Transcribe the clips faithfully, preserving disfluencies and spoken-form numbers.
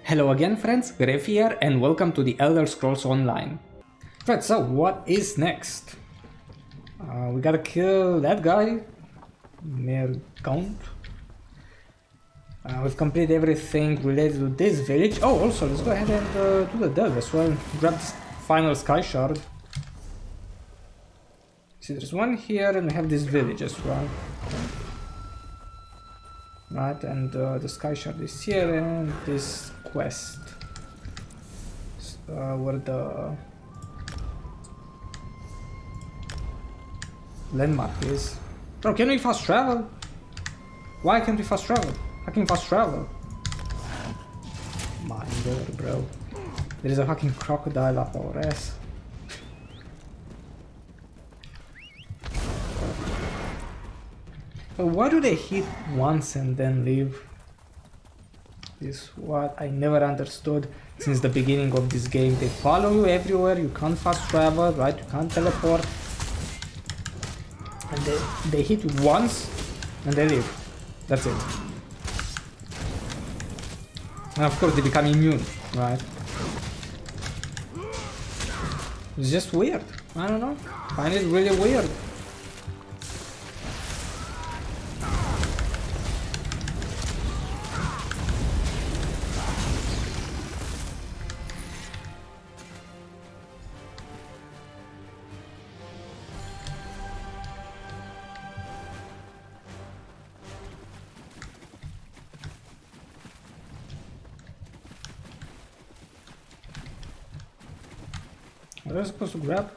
Hello again friends, Gref here and welcome to the Elder Scrolls Online. Right, so what is next? Uh, we gotta kill that guy, Mere Count. Uh, we've completed everything related to this village. Oh, also let's go ahead and uh, do the delve as well. Grab this final sky shard. See, there's one here and we have this village as well. Right, and uh, the sky shard is here and this quest. Uh, where the landmark is. Bro, can we fast travel? Why can't we fast travel? I can fast travel. My lord, bro. There is a fucking crocodile up our ass. But why do they hit once and then leave? This is what I never understood since the beginning of this game. They follow you everywhere, you can't fast travel, right? You can't teleport. And they, they hit once and they leave. That's it. And of course they become immune, right? It's just weird. I don't know. I find it really weird. What am I supposed to grab?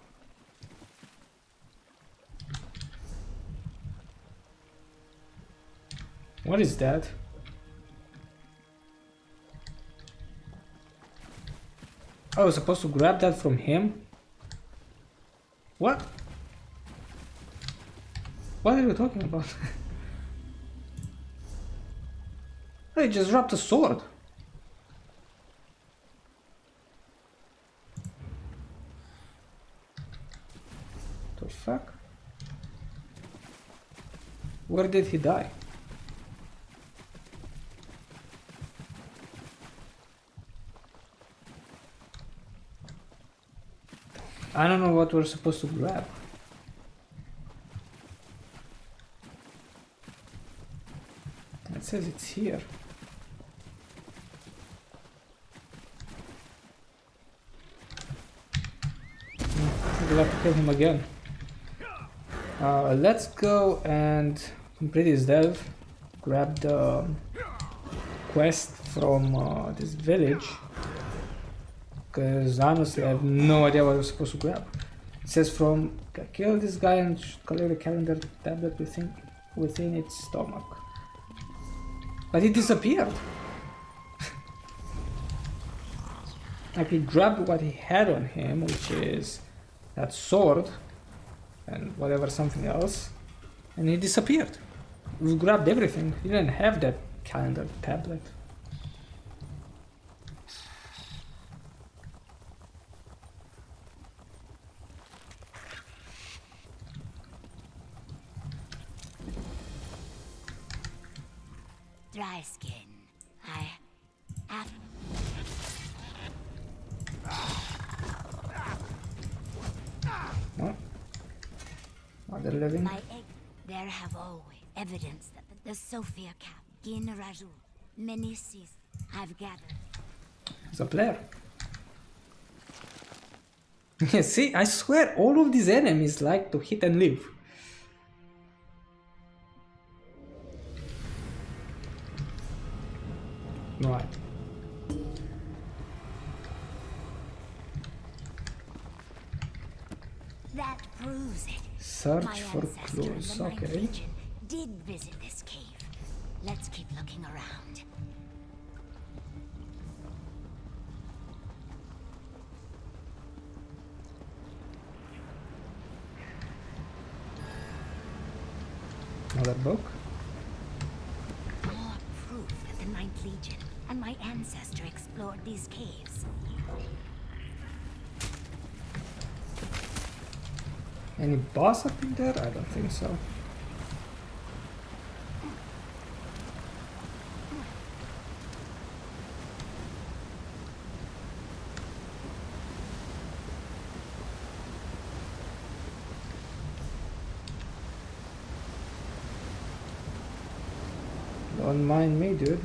What is that? Oh, I was supposed to grab that from him? What? What are you talking about? I just dropped a sword. The fuck? Where did he die? I don't know what we're supposed to grab. It says it's here. We'll have to kill him again. Uh, let's go and complete this delve. Grab the quest from uh, this village. Because honestly, I have no idea what we're supposed to grab. It says from kill this guy and collect the calendar tablet within within its stomach. But it disappeared. Like he grabbed what he had on him, which is that sword and whatever something else, and he disappeared. We grabbed everything. He didn't have that calendar tablet. Dry skin. I have. What? Are they living? My egg. There have always evidence that the, the Sophia cap, Gin Raju, many seas I've gathered. He's a player. Yeah, see, I swear all of these enemies like to hit and leave. Right. That proves it. Search My for ancestor clues. in the Ninth Okay. Legion did visit this cave. Let's keep looking around. Another book. More proof that the Ninth Legion and my ancestor explored these caves. Any boss up in there? I don't think so. Don't mind me, dude.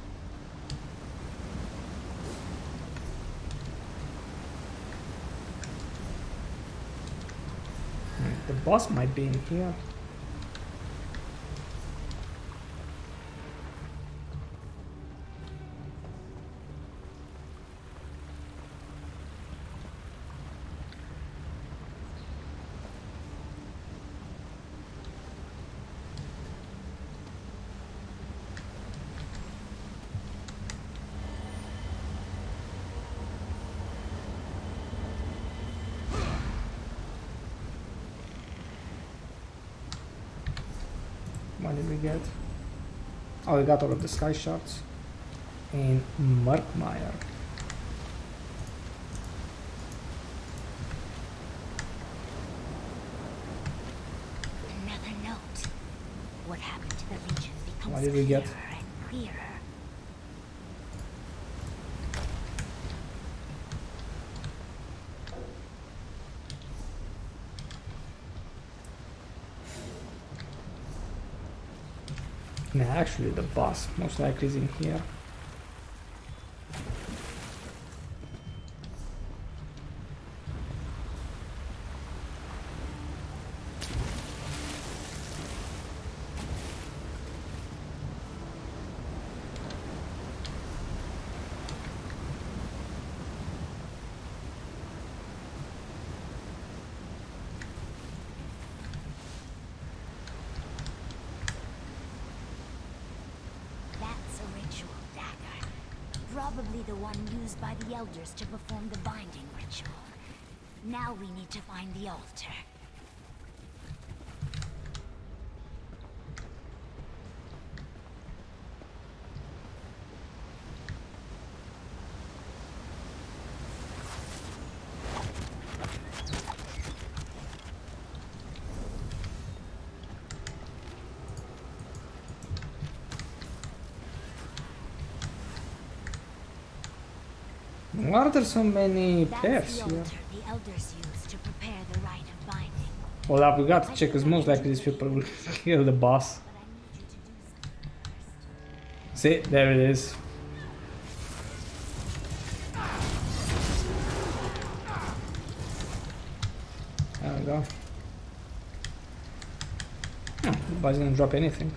The boss might be in here. What did we get? Oh, we got all of the sky shards in MURKMIRE. Another note. What happened to the Legion becomes What did we get? clearer and clearer. Nah, actually the boss most likely is in here. Probably the one used by the elders to perform the binding ritual. Now we need to find the altar. Why are there so many That's players the here? altar the elders use to prepare the rite of binding. Well, up, we got to check because most likely these people will kill the boss. But I need you to do something first. See, there it is. There we go. Oh, the boss didn't drop anything.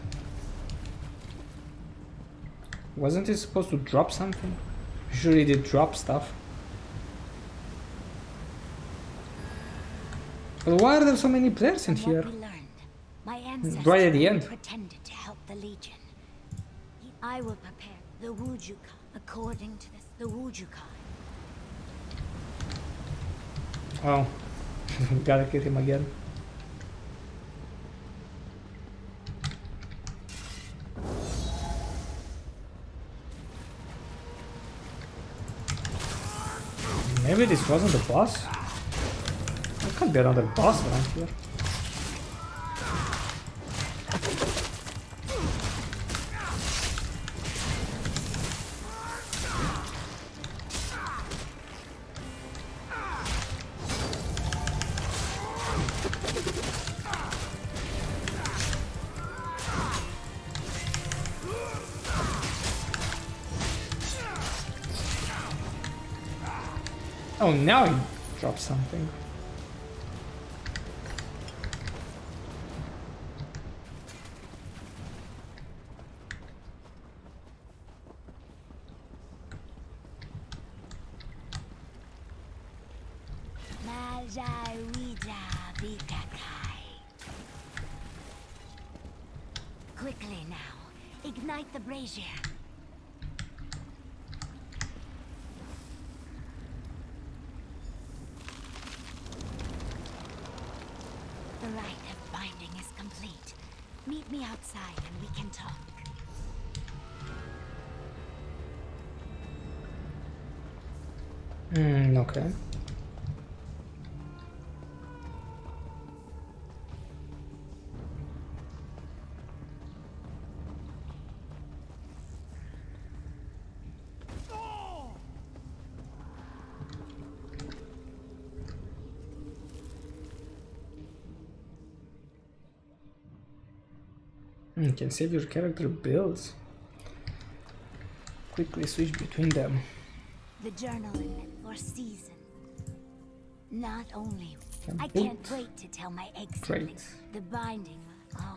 Wasn't it supposed to drop something? Sure, he did drop stuff. But why are there so many players in From here? what we learned, my ancestors Right at the end. pretended to help the Legion. I will prepare the Wujuka according to this, the Wujuka. Oh, gotta kill him again. Maybe this wasn't the boss? There can't be another boss around here. Oh, now he dropped something. Quickly now, ignite the brazier. The rite of binding is complete. Meet me outside and we can talk. Hmm, okay. You can save your character builds. quickly switch between them. The journaling for season. Not only. And I boot. can't wait to tell my egg Great. siblings. The binding. Oh.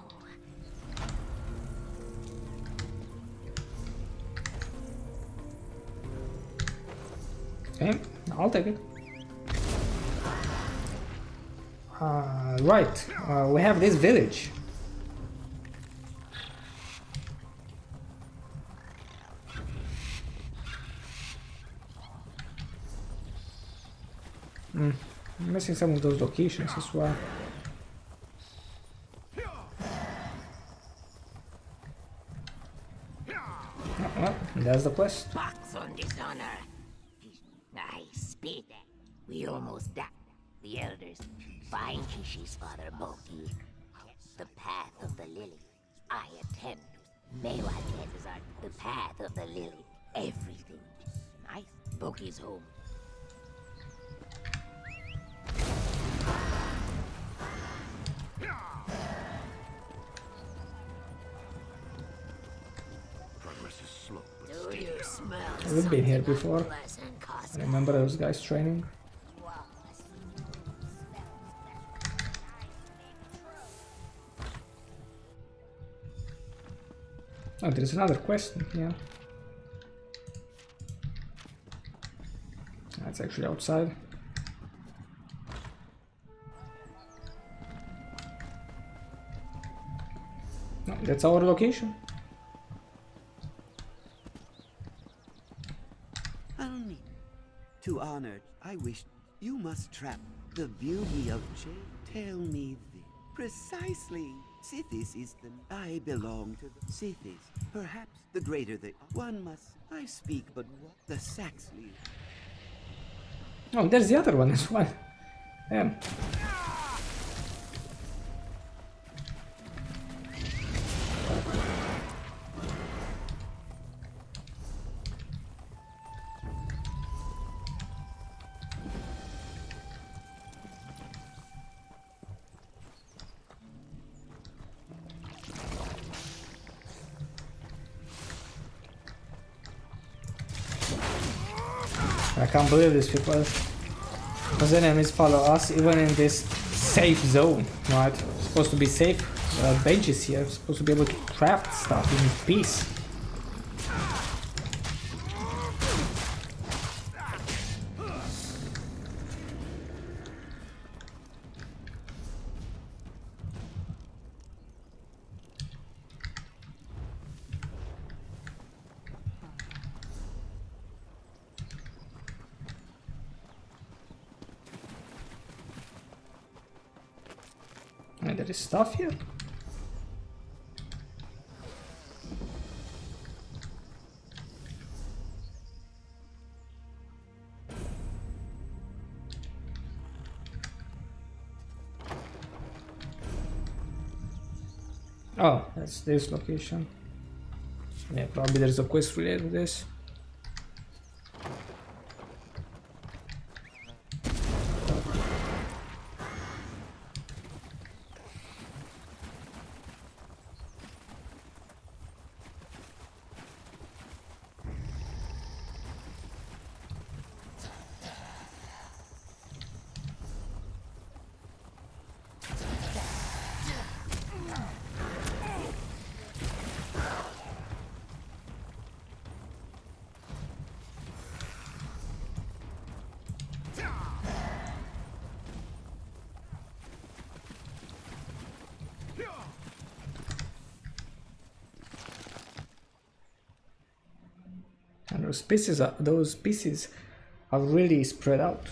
Okay, I'll take it. Uh, right, uh, we have this village. Mm, I'm missing some of those locations as well. Oh, well, that's the quest. Box on dishonor. I spit. We almost died. The elders find Kishi's father Boki. The path of the lily. I attempt. Mewa Desert. The path of the lily. Everything. Nice. Boki's home. Progress is slow, but Do steady. you smell We've been here before. unpleasant, I Cosmo? remember those guys training. Oh, there's another quest in here. That's actually outside. No, that's our location. Almi, to honor, I wish you must trap the beauty of change. Tell me this. Precisely. Sithis is the... I belong to the... Sithis. Perhaps the greater the... One must... I speak but what? The Saxley. Oh, there's the other one as well. Damn. I can't believe these people. Because enemies follow us even in this safe zone, right? It's supposed to be safe uh, benches here. We're supposed to be able to craft stuff in peace. And there is stuff here. Oh, that's this location. Yeah, probably there's a quest related to this. And those pieces are those pieces are really spread out.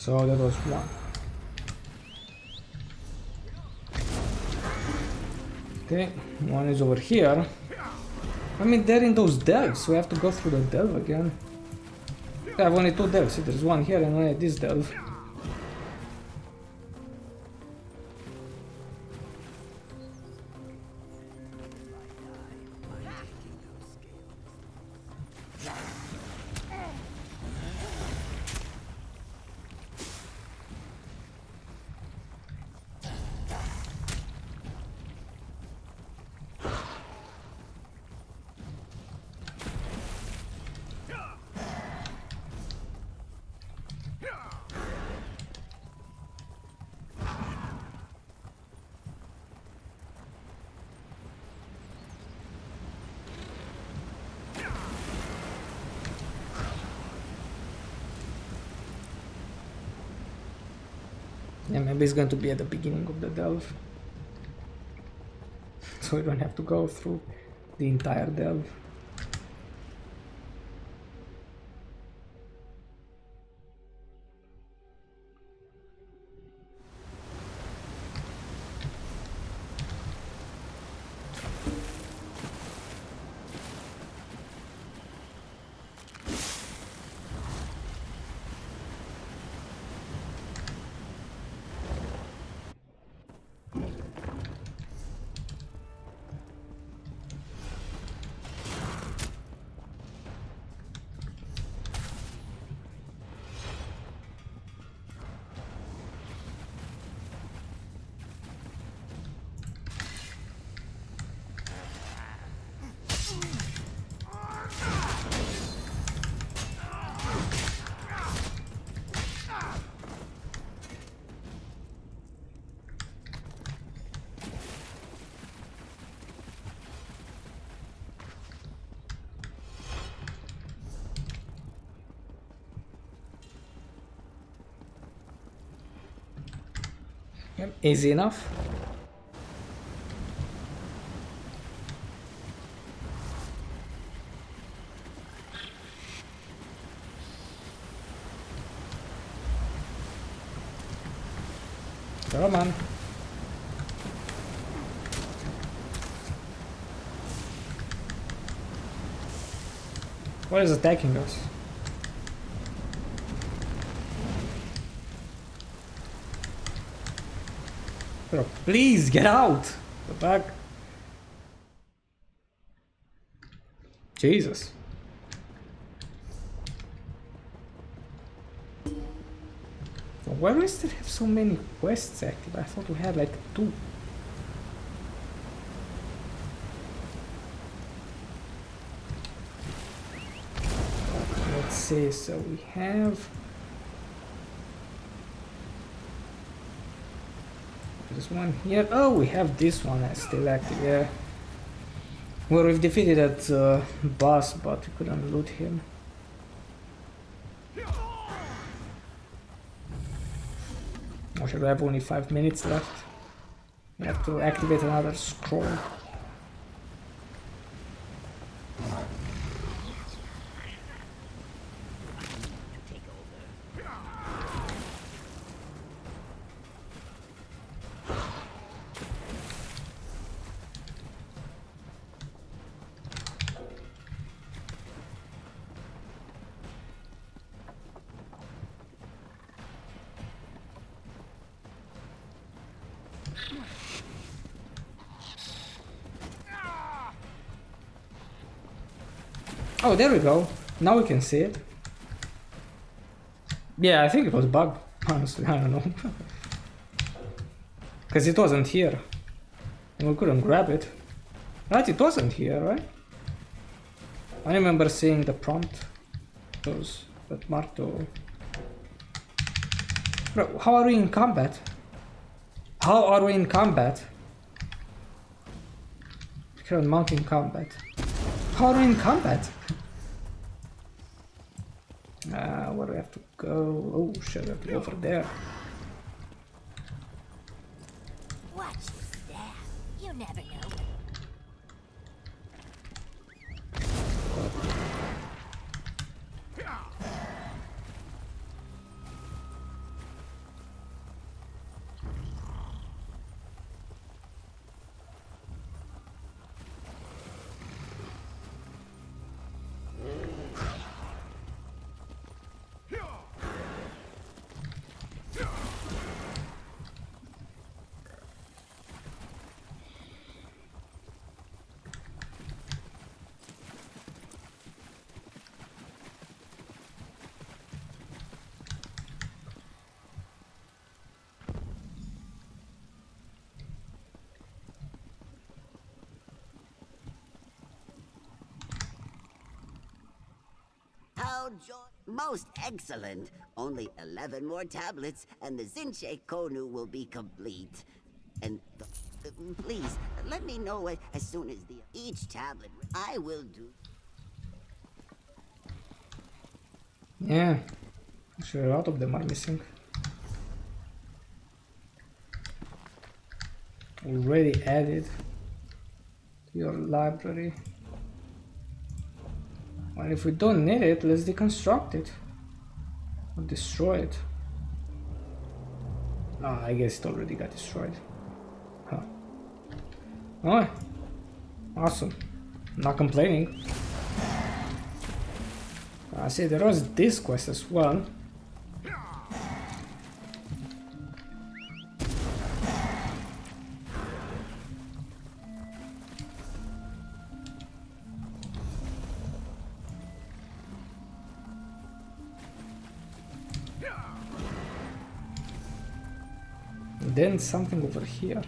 So that was one. Okay, one is over here. I mean, they're in those delves, so we have to go through the delve again. I have only two delves. There's one here and one at this delve. Yeah, maybe it's going to be at the beginning of the delve. So we don't have to go through the entire delve. Yep, easy enough. Come on. What is attacking us? Bro, please get out! The back. Jesus. Why do we still have so many quests active? I thought we had like two. Let's see, so we have... There's one here. Oh, we have this one that's still active, yeah. Where we've defeated that uh, boss, but we couldn't loot him. Or should I have only five minutes left? We have to activate another scroll. Oh, there we go. Now we can see it. Yeah, I think it was bugged. Honestly, I don't know. Because it wasn't here. And we couldn't grab it. Right, it wasn't here, right? I remember seeing the prompt. Those that marked to... Bro, how are we in combat? How are we in combat? Current mountain combat. How are we in combat? Uh, where do we have to go? Oh shit, we have to go over there. Watch your step. You never know. I'll join. Most excellent. Only eleven more tablets, and the Zinche Konu will be complete. And th uh, please, let me know as, as soon as the each tablet I will do. Yeah, actually a lot of them are missing. Already added to your library. Well, if we don't need it, let's deconstruct it or destroy it. Ah, I guess it already got destroyed. Huh. Oh, awesome. Not complaining. I see there was this quest as well. Then something over here.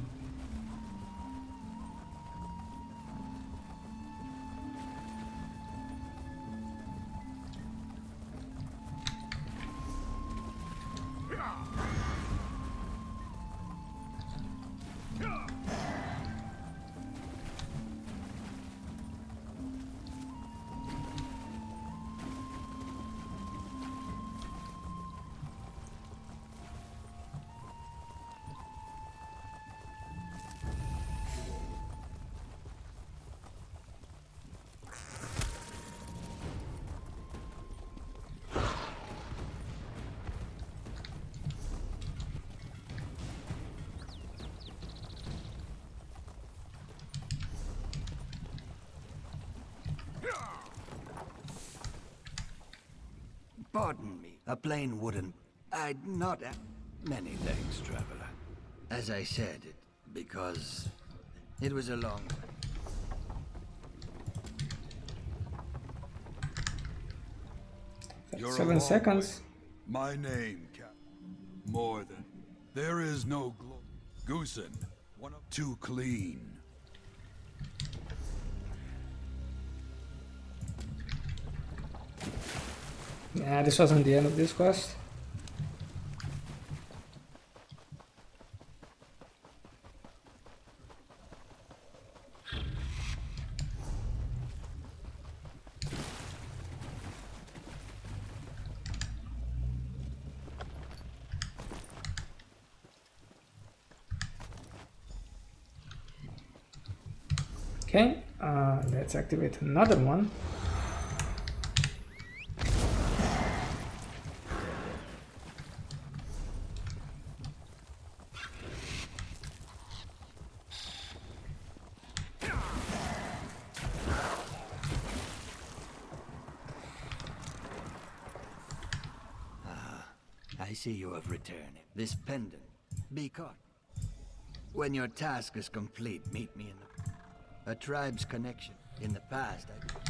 Pardon me, a plain wooden... I'd not... Many thanks, traveler. As I said, it because it was a long... You're Seven a seconds. Way. My name, Cap. More than... There is no glo... Goosen. One of... Too clean. Yeah, this wasn't the end of this quest. Okay, uh, let's activate another one. I see you have returned. This pendant, be caught. When your task is complete, meet me in the... A tribe's connection. In the past, I...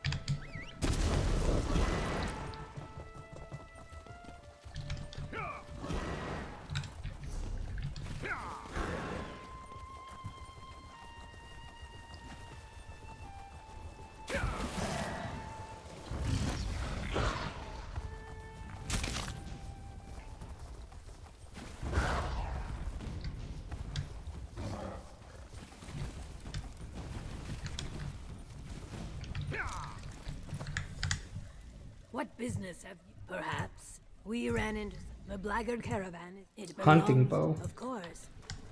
What business have you? Perhaps we ran into the blackguard caravan. It Hunting belongs, bow. of course.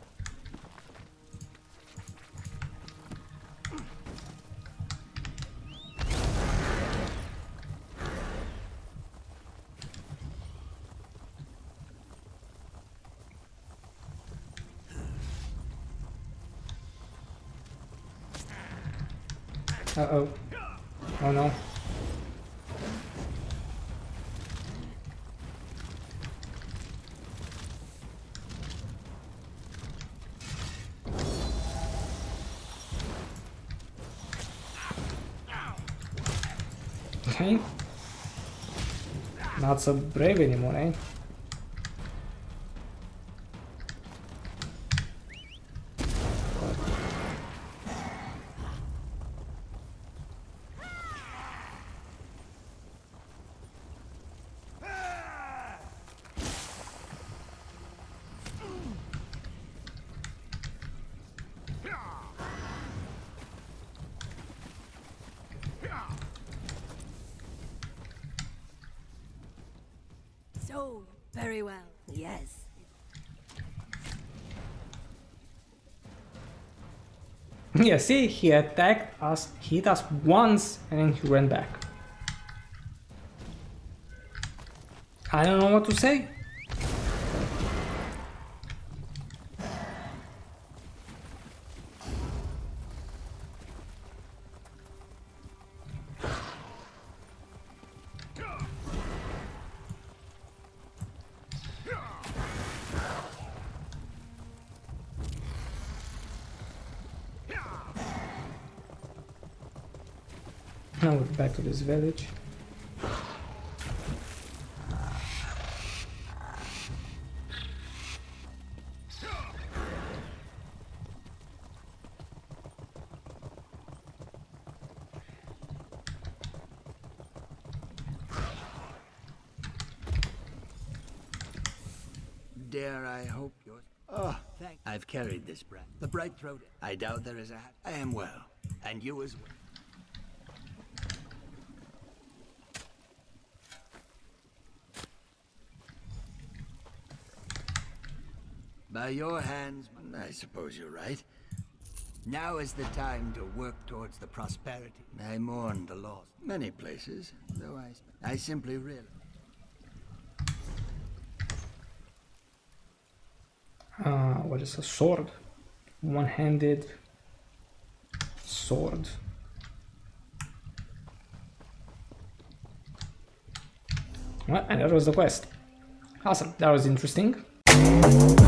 Uh-oh. Oh no. Okay. Not so brave anymore, eh? Very well. Yes. Yeah, see, he attacked us, hit us once, and then he ran back. I don't know what to say. Now we're back to this village. Dare I hope yours? Oh, thank. I've carried this brand. The bright throat. I doubt there is a hat. I am well, and you as well. By your hands, I suppose you're right. Now is the time to work towards the prosperity. I mourn the loss. Many places, though I, I simply realize. Uh, what is a sword? One-handed sword. Well, and that was the quest. Awesome, that was interesting.